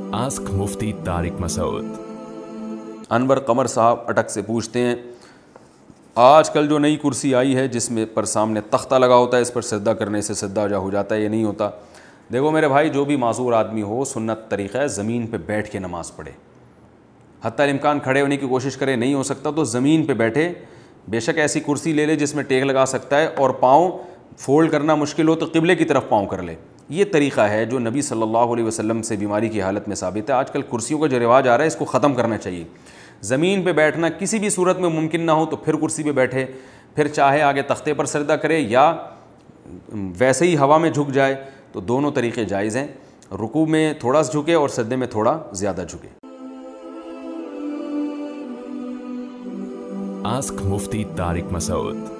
Ask Mufti Tariq Masood. Anwar Qamar साहब अटक से पूछते हैं, आजकल जो नई कुर्सी आई है जिसमें पर सामने तख्ता लगा होता है, इस पर सजदा करने से सजदा जा हो जाता है, ये नहीं होता। देखो मेरे भाई, जो भी माज़ूर आदमी हो, सुन्नत तरीक़ा है ज़मीन पे बैठ के नमाज़ पढ़े। हत्ता इम्कान खड़े होने की कोशिश करे, नहीं हो सकता तो ज़मीन पे बैठे। बेशक ऐसी कुर्सी ले ले जिसमें टेक लगा सकता है, और पाँव फोल्ड करना मुश्किल हो तो क़िबले की तरफ पाँव कर ले। ये तरीक़ा है जो नबी सल्लल्लाहु अलैहि वसल्लम से बीमारी की हालत में साबित है। आजकल कुर्सियों का जो रिवाज आ रहा है, इसको ख़त्म करना चाहिए। ज़मीन पे बैठना किसी भी सूरत में मुमकिन ना हो तो फिर कुर्सी पे बैठे, फिर चाहे आगे तख्ते पर सजदा करे या वैसे ही हवा में झुक जाए, तो दोनों तरीक़े जायज़ हैं। रुकू में थोड़ा सा झुके और सजदे में थोड़ा ज़्यादा झुके। आस्क मुफ्ती तारिक मसूद।